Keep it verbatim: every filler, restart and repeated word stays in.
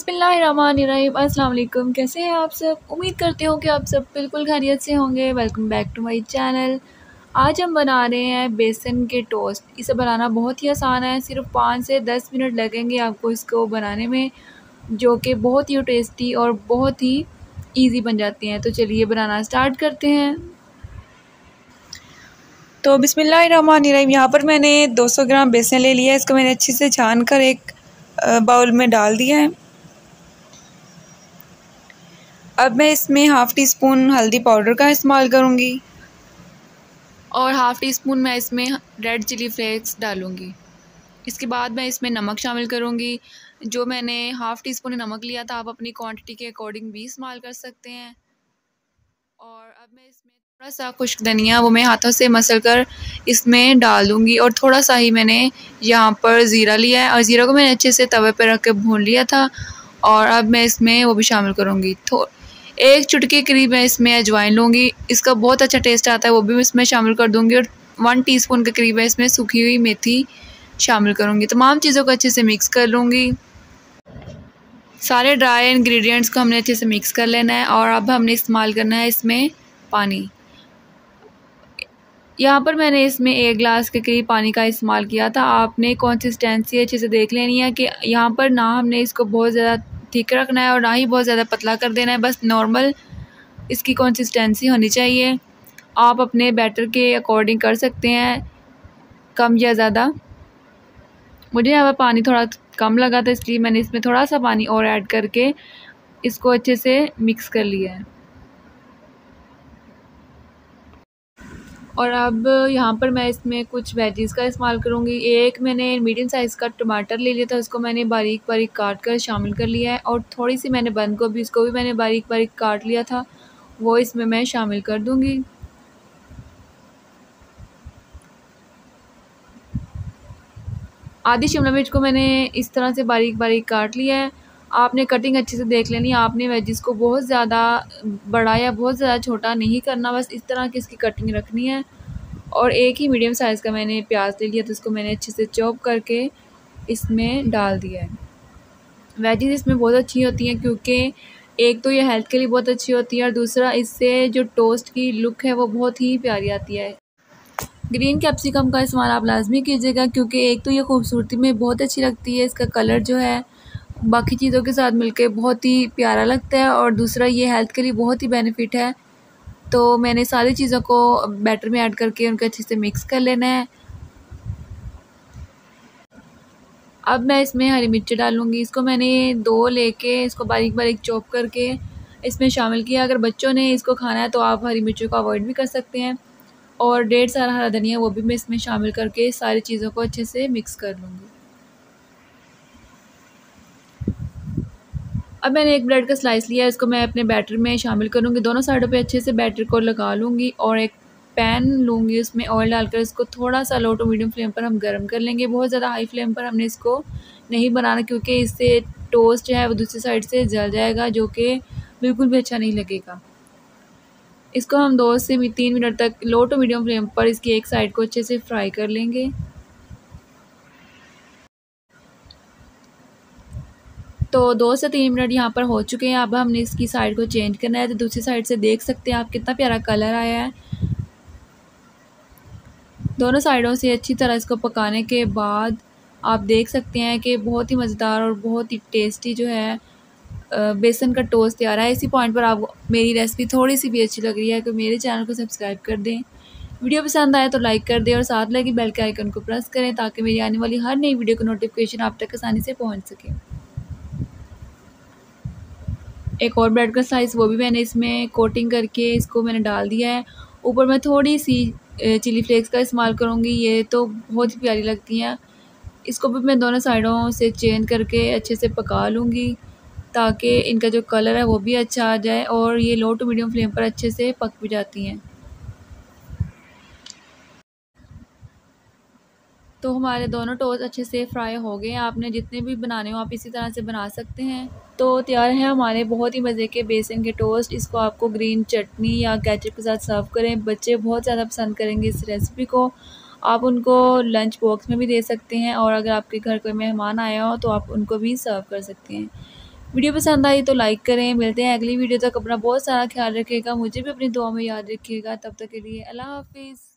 बिस्मिल्लाहिर्रहमानिर्रहीम। अस्सलाम वालेकुम। कैसे हैं आप सब? उम्मीद करती हूँ कि आप सब बिल्कुल खैरियत से होंगे। Welcome back to my channel. आज हम बना रहे हैं बेसन के टोस्ट। इसे बनाना बहुत ही आसान है, सिर्फ पाँच से दस मिनट लगेंगे आपको इसको बनाने में, जो कि बहुत ही टेस्टी और बहुत ही ईजी बन जाती हैं। तो चलिए बनाना स्टार्ट करते हैं। तो बिस्मिल्लाहिर्रहमानिर्रहीम। यहाँ पर मैंने दो सौ ग्राम बेसन ले लिया है। इसको मैंने अच्छे से छान कर एक बाउल में डाल दिया है। अब मैं इसमें हाफ़ टी स्पून हल्दी पाउडर का इस्तेमाल करूँगी और हाफ़ टी स्पून मैं इसमें रेड चिली फ्लेक्स डालूँगी। इसके बाद मैं इसमें नमक शामिल करूँगी। जो मैंने हाफ़ टी स्पून नमक लिया था, आप अपनी क्वांटिटी के अकॉर्डिंग भी इस्तेमाल कर सकते हैं। और अब मैं इसमें थोड़ा सा खुश्क धनिया वो मैं हाथों से मसल कर इसमें डाल दूँगी। और थोड़ा सा ही मैंने यहाँ पर ज़ीरा लिया है और ज़ीरा को मैंने अच्छे से तवे पर रख के भून लिया था। और अब मैं इसमें वो भी शामिल करूँगी। थो एक चुटकी करीब मैं इसमें अजवाइन लूँगी, इसका बहुत अच्छा टेस्ट आता है, वो भी इसमें शामिल कर दूँगी। और वन टीस्पून के करीब मैं इसमें सूखी हुई मेथी शामिल करूँगी। तमाम चीज़ों को अच्छे से मिक्स कर लूँगी। सारे ड्राई इंग्रेडिएंट्स को हमने अच्छे से मिक्स कर लेना है। और अब हमने इस्तेमाल करना है इसमें पानी। यहाँ पर मैंने इसमें एक गिलास के करीब पानी का इस्तेमाल किया था। आपने कंसिस्टेंसी अच्छे से देख लेनी है कि यहाँ पर ना हमने इसको बहुत ज़्यादा थिक रखना है और ना ही बहुत ज़्यादा पतला कर देना है, बस नॉर्मल इसकी कंसिस्टेंसी होनी चाहिए। आप अपने बैटर के अकॉर्डिंग कर सकते हैं, कम या ज़्यादा। मुझे यहाँ पर पानी थोड़ा कम लगा था, इसलिए मैंने इसमें थोड़ा सा पानी और ऐड करके इसको अच्छे से मिक्स कर लिया है। और अब यहाँ पर मैं इसमें कुछ वेजीज़ का इस्तेमाल करूँगी। एक मैंने मीडियम साइज़ का टमाटर ले लिया था, उसको मैंने बारीक बारीक काट कर शामिल कर लिया है। और थोड़ी सी मैंने बंद गोभी, इसको भी मैंने बारीक बारीक काट लिया था, वो इसमें मैं शामिल कर दूँगी। आधी शिमला मिर्च को मैंने इस तरह से बारीक बारीक काट लिया है। आपने कटिंग अच्छे से देख लेनी है। आपने वेजिस को बहुत ज़्यादा बड़ा या बहुत ज़्यादा छोटा नहीं करना, बस इस तरह की इसकी कटिंग रखनी है। और एक ही मीडियम साइज़ का मैंने प्याज ले लिया, तो इसको मैंने अच्छे से चॉप करके इसमें डाल दिया है। वेजिस इसमें बहुत अच्छी होती हैं, क्योंकि एक तो ये हेल्थ के लिए बहुत अच्छी होती है और दूसरा इससे जो टोस्ट की लुक है वो बहुत ही प्यारी आती है। ग्रीन कैप्सिकम का इस्तेमाल आप लाजमी कीजिएगा, क्योंकि एक तो ये खूबसूरती में बहुत अच्छी लगती है, इसका कलर जो है बाकी चीज़ों के साथ मिलके बहुत ही प्यारा लगता है। और दूसरा ये हेल्थ के लिए बहुत ही बेनिफिट है। तो मैंने सारी चीज़ों को बैटर में ऐड करके उनको अच्छे से मिक्स कर लेना है। अब मैं इसमें हरी मिर्च डालूँगी। इसको मैंने दो लेके इसको बारीक बारीक चॉप करके इसमें शामिल किया। अगर बच्चों ने इसको खाना है तो आप हरी मिर्चों को अवॉइड भी कर सकते हैं। और डेढ़ सारा हरा धनिया वो भी मैं इसमें शामिल करके सारी चीज़ों को अच्छे से मिक्स कर लूँगी। अब मैंने एक ब्रेड का स्लाइस लिया है, इसको मैं अपने बैटर में शामिल करूँगी। दोनों साइडों पे अच्छे से बैटर को लगा लूँगी और एक पैन लूँगी, उसमें ऑयल डालकर इसको थोड़ा सा लो टू मीडियम फ्लेम पर हम गर्म कर लेंगे। बहुत ज़्यादा हाई फ्लेम पर हमने इसको नहीं बनाना, क्योंकि इससे टोस्ट जो है वो दूसरी साइड से जल जाएगा, जो कि बिल्कुल भी अच्छा नहीं लगेगा। इसको हम दो से तीन मिनट तक लो टू मीडियम फ्लेम पर इसकी एक साइड को अच्छे से फ्राई कर लेंगे। तो दो से तीन मिनट यहाँ पर हो चुके हैं। अब हमने इसकी साइड को चेंज करना है। तो दूसरी साइड से देख सकते हैं आप कितना प्यारा कलर आया है। दोनों साइडों से अच्छी तरह इसको पकाने के बाद आप देख सकते हैं कि बहुत ही मज़ेदार और बहुत ही टेस्टी जो है बेसन का टोस्ट तैयार है। इसी पॉइंट पर आपको मेरी रेसिपी थोड़ी सी भी अच्छी लग रही है तो मेरे चैनल को सब्सक्राइब कर दें। वीडियो पसंद आए तो लाइक कर दें और साथ लगी बेल के आइकन को प्रेस करें, ताकि मेरी आने वाली हर नई वीडियो का नोटिफिकेशन आप तक आसानी से पहुँच सके। एक और ब्रेड का स्लाइस वो भी मैंने इसमें कोटिंग करके इसको मैंने डाल दिया है। ऊपर मैं थोड़ी सी चिली फ्लेक्स का इस्तेमाल करूँगी, ये तो बहुत ही प्यारी लगती हैं। इसको भी मैं दोनों साइडों से चेंज करके अच्छे से पका लूँगी, ताकि इनका जो कलर है वो भी अच्छा आ जाए और ये लो टू मीडियम फ्लेम पर अच्छे से पक भी जाती हैं। तो हमारे दोनों टोस्ट अच्छे से फ्राई हो गए हैं। आपने जितने भी बनाने हो आप इसी तरह से बना सकते हैं। तो तैयार है हमारे बहुत ही मज़े के बेसन के टोस्ट। इसको आपको ग्रीन चटनी या केचप के साथ सर्व करें, बच्चे बहुत ज़्यादा पसंद करेंगे इस रेसिपी को। आप उनको लंच बॉक्स में भी दे सकते हैं और अगर आपके घर कोई मेहमान आया हो तो आप उनको भी सर्व कर सकते हैं। वीडियो पसंद आई तो लाइक करें। मिलते हैं अगली वीडियो तक। अपना बहुत सारा ख्याल रखिएगा, मुझे भी अपनी दुआ में याद रखिएगा। तब तक के लिए अल्लाह हाफिज़।